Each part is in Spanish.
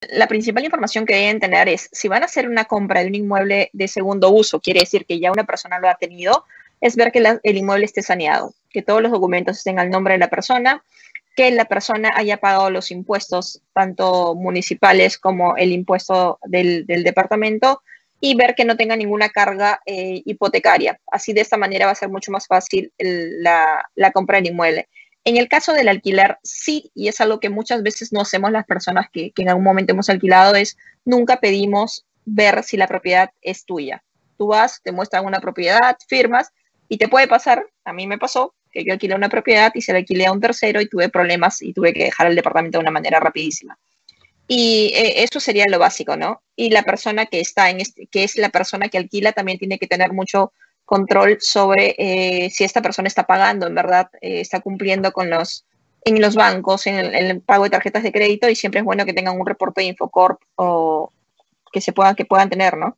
La principal información que deben tener es, si van a hacer una compra de un inmueble de segundo uso, quiere decir que ya una persona lo ha tenido, es ver que el inmueble esté saneado, que todos los documentos estén al nombre de la persona, que la persona haya pagado los impuestos, tanto municipales como el impuesto del departamento, y ver que no tenga ninguna carga hipotecaria. Así, de esta manera va a ser mucho más fácil la compra del inmueble. En el caso del alquiler, sí, y es algo que muchas veces no hacemos las personas que en algún momento hemos alquilado, es nunca pedimos ver si la propiedad es tuya. Tú vas, te muestran una propiedad, firmas, y te puede pasar, a mí me pasó, que yo alquilé una propiedad y se la alquilé a un tercero y tuve problemas y tuve que dejar el departamento de una manera rapidísima. Y eso sería lo básico, ¿no? Y la persona que está que es la persona que alquila, también tiene que tener mucho control sobre si esta persona está pagando, en verdad, está cumpliendo con en los bancos, en el pago de tarjetas de crédito, y siempre es bueno que tengan un reporte de Infocorp o que puedan tener, ¿no?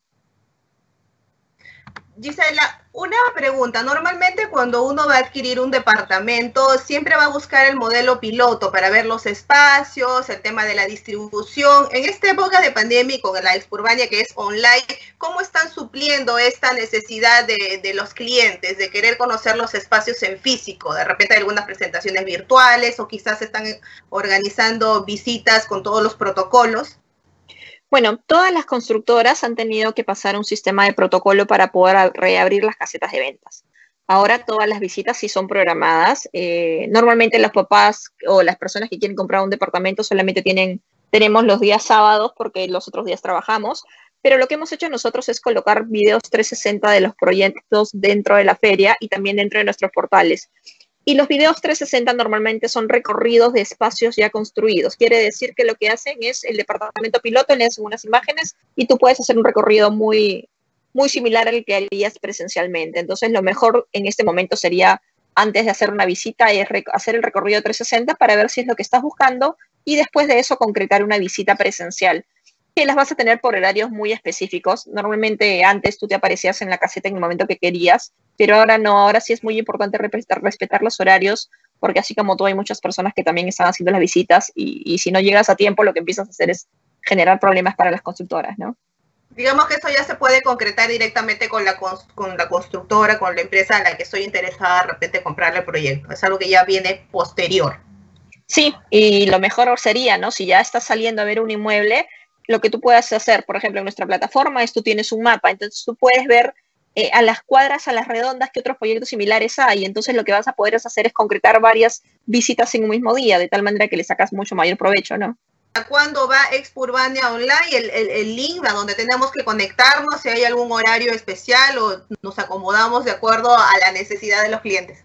Gisela, una pregunta. Normalmente cuando uno va a adquirir un departamento, siempre va a buscar el modelo piloto para ver los espacios, el tema de la distribución. En esta época de pandemia y con la Expurbania que es online, ¿cómo están supliendo esta necesidad de los clientes de querer conocer los espacios en físico? De repente hay algunas presentaciones virtuales o quizás están organizando visitas con todos los protocolos. Bueno, todas las constructoras han tenido que pasar un sistema de protocolo para poder reabrir las casetas de ventas. Ahora todas las visitas sí son programadas. Normalmente los papás o las personas que quieren comprar un departamento solamente tenemos los días sábados porque los otros días trabajamos. Pero lo que hemos hecho nosotros es colocar videos 360 de los proyectos dentro de la feria y también dentro de nuestros portales. Y los videos 360 normalmente son recorridos de espacios ya construidos. Quiere decir que lo que hacen es el departamento piloto, le hacen unas imágenes y tú puedes hacer un recorrido muy, muy similar al que harías presencialmente. Entonces, lo mejor en este momento sería, antes de hacer una visita, es hacer el recorrido 360 para ver si es lo que estás buscando y después de eso concretar una visita presencial, que las vas a tener por horarios muy específicos. Normalmente antes tú te aparecías en la caseta en el momento que querías, pero ahora no, ahora sí es muy importante respetar los horarios, porque así como tú hay muchas personas que también están haciendo las visitas y si no llegas a tiempo lo que empiezas a hacer es generar problemas para las constructoras, ¿no? Digamos que eso ya se puede concretar directamente con la constructora, con la empresa a la que estoy interesada de repente comprarle el proyecto. Es algo que ya viene posterior. Sí, y lo mejor sería, ¿no? Si ya estás saliendo a ver un inmueble, lo que tú puedas hacer, por ejemplo, en nuestra plataforma es tú tienes un mapa, entonces tú puedes ver a las cuadras, a las redondas, qué otros proyectos similares hay. Entonces lo que vas a poder hacer es concretar varias visitas en un mismo día, de tal manera que le sacas mucho mayor provecho, ¿no? ¿Cuándo va Expurbania Online? El link a donde tenemos que conectarnos, si hay algún horario especial o nos acomodamos de acuerdo a la necesidad de los clientes.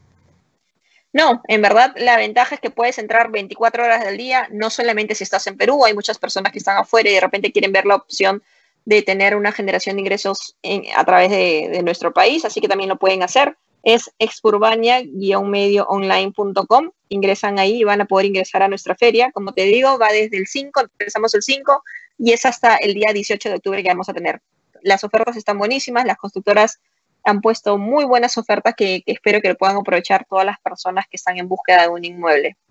No, en verdad la ventaja es que puedes entrar 24 horas del día, no solamente si estás en Perú, hay muchas personas que están afuera y de repente quieren ver la opción de tener una generación de ingresos a través de nuestro país, así que también lo pueden hacer. Es expurbania-medioonline.com. Ingresan ahí y van a poder ingresar a nuestra feria. Como te digo, va desde el 5, empezamos el 5 y es hasta el día 18 de octubre que vamos a tener. Las ofertas están buenísimas, las constructoras han puesto muy buenas ofertas que espero que puedan aprovechar todas las personas que están en búsqueda de un inmueble.